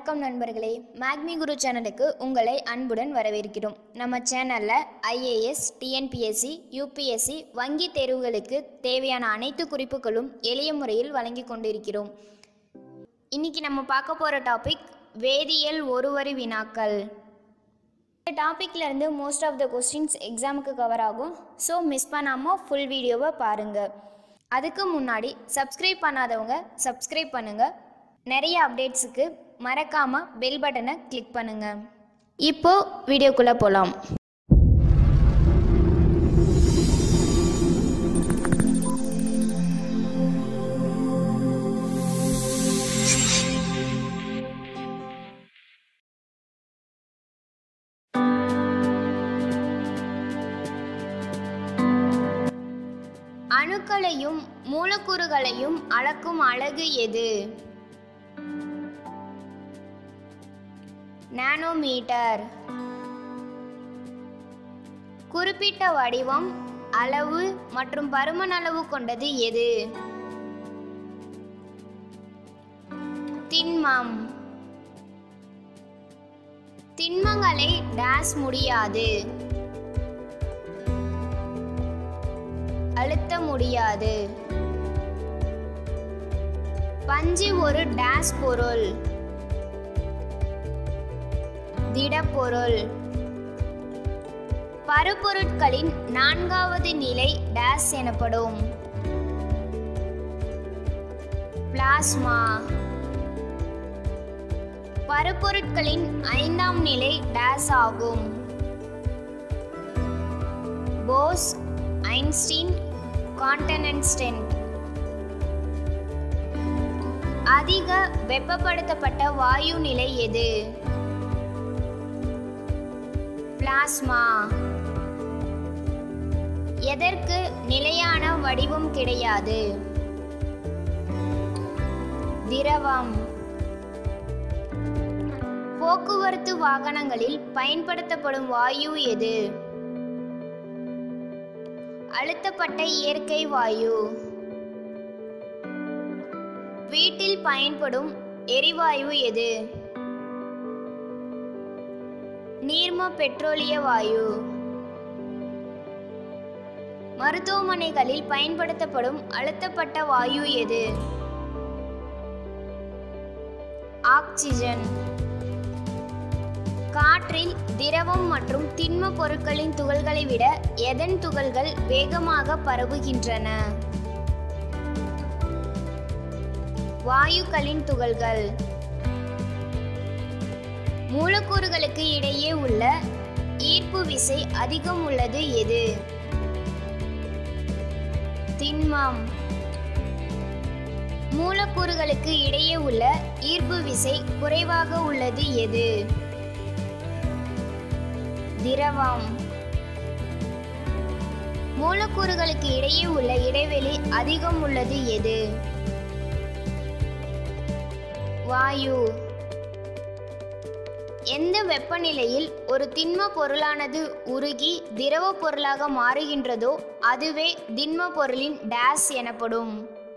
வணக்கம் நண்பர்களே, மேக்மி குரு சேனலுக்கு உங்களை அன்புடன் வரவேற்கிறோம். நம்ம சேனலில் ஐஏஎஸ், டிஎன்பிஎஸ்சி, யூபிஎஸ்சி வங்கி தேர்வுகளுக்கு தேவையான அனைத்து குறிப்புகளும் எளிய முறையில் வழங்கி கொண்டிருக்கிறோம். இன்னைக்கு நம்ம பார்க்க போகிற டாபிக் வேதியியல் ஒரு வரி வினாக்கள். இந்த டாப்பிக்லேருந்து மோஸ்ட் ஆஃப் த கொஸ்டின்ஸ் எக்ஸாமுக்கு கவர் ஆகும். ஸோ மிஸ் பண்ணாமல் ஃபுல் வீடியோவை பாருங்கள். அதுக்கு முன்னாடி சப்ஸ்கிரைப் பண்ணாதவங்க சப்ஸ்கிரைப் பண்ணுங்கள். நிறைய அப்டேட்ஸுக்கு மறக்காமல் பெல் பட்டனை கிளிக் பண்ணுங்கள். இப்போது வீடியோக்குள்ளே போகலாம். அணுக்களையும் மூலக்கூறுகளையும் அளக்கும் அலகு எது? நானோமீட்டர். குறிப்பிட்ட வடிவம், அளவு மற்றும் பருமனளவு கொண்டது எது? திண்மம். திண்மங்களை டேஸ் முடியாது, அழுத்த முடியாது. பஞ்சு ஒரு டேஸ் பொருள்? திடப்பொருள். பருப்பொருட்களின் நான்காவது நிலை டேஸ் எனப்படும்? பிளாஸ்மா. பருப்பொருட்களின் ஐந்தாம் நிலை டேஸ் ஆகும்? Bose, Einstein, condensate. அதிக வெப்பப்படுத்தப்பட்ட வாயு நிலை எது? பிளாஸ்மா. எதற்கு நிலையான வடிவம் கிடையாது? திரவம். போக்குவரத்து வாகனங்களில் பயன்படுத்தப்படும் வாயு எது? அழுத்தப்பட்ட இயற்கை வாயு. வீட்டில் பயன்படும் எரிவாயு எது? நீர்ம பெட்ரோலிய வாயு. மருத்துவமனைகளில் பயன்படுத்தப்படும் அழுத்தப்பட்ட வாயு எது? ஆக்சிஜன். காற்றில் திரவம் மற்றும் திண்ம பொருட்களின் துகள்களை விட எதன் துகள்கள் வேகமாக பரவுகின்றன? வாயுக்களின் துகள்கள். மூலக்கூறுகளுக்கு இடையே உள்ள ஈர்ப்பு விசை அதிகம் உள்ளது எது? திண்மம். மூலக்கூறுகளுக்கு இடையே உள்ள ஈர்ப்பு விசை குறைவாக உள்ளது எது? திரவம். மூலக்கூறுகளுக்கு இடையே உள்ள இடைவெளி அதிகம் உள்ளது எது? வாயு. எந்த வெப்பநிலையில் ஒரு திண்ம பொருளானது உருகி திரவ பொருளாக மாறுகின்றதோ அதுவே திண்ம பொருளின் டேஸ் எனப்படும்?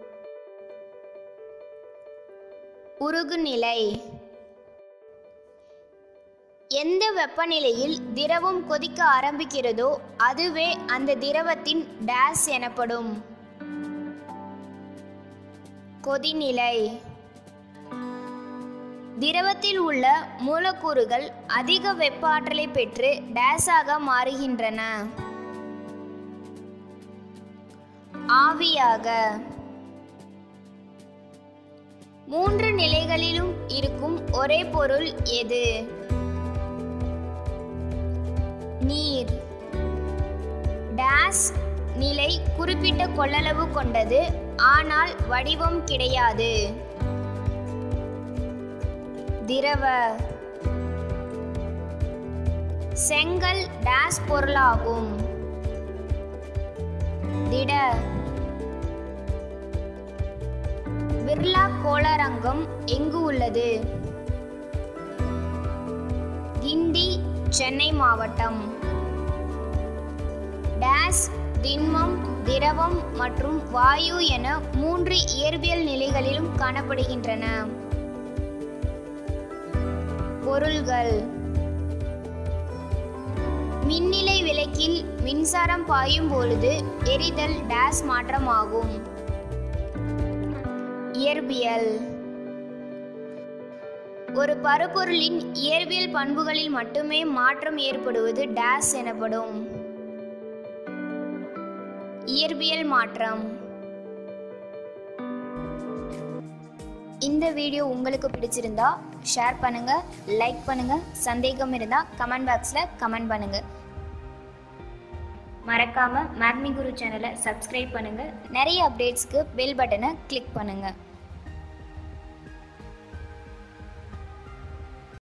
உருகுநிலை. எந்த வெப்பநிலையில் திரவம் கொதிக்க ஆரம்பிக்கிறதோ அதுவே அந்த திரவத்தின் டேஸ் எனப்படும்? கொதிநிலை. திரவத்தில் உள்ள மூலக்கூறுகள் அதிக வெப்ப ஆற்றலை பெற்று டேஸாக மாறுகின்றன? ஆவியாக. மூன்று நிலைகளிலும் இருக்கும் ஒரே பொருள் எது? நீர். டேஸ் நிலை குறிப்பிட்ட கொள்ளளவு கொண்டது, ஆனால் வடிவம் கிடையாது? திரவ. செங்கல் டேஸ் பொருளாகும்? திட. பிர்லா கோளரங்கம் எங்கு உள்ளது? கிண்டி, சென்னை மாவட்டம். டேஸ் திண்மம், திரவம் மற்றும் வாயு என மூன்று இயற்பியல் நிலைகளிலும் காணப்படுகின்றன. பொருள்கள். மின்னிலை விளக்கில் மின்சாரம் பாயும் பொழுது எரிதல் டேஸ் மாற்றமாகும். இயற்பியல். ஒரு பருப்பொருளின் இயற்பியல் பண்புகளில் மட்டுமே மாற்றம் ஏற்படுவது டேஸ் எனப்படும். இயற்பியல் மாற்றம். இந்த வீடியோ உங்களுக்கு பிடிச்சிருந்தா ஷேர் பண்ணுங்க, லைக் பண்ணுங்க. சந்தேகம் இருந்தா கமெண்ட் பாக்ஸ்ல கமெண்ட் பண்ணுங்க. மறக்காம மேக்மி குரு சேனலை சப்ஸ்கிரைப் பண்ணுங்க. நிறைய அப்டேட்ஸ்க்கு பெல் பட்டனை கிளிக் பண்ணுங்க.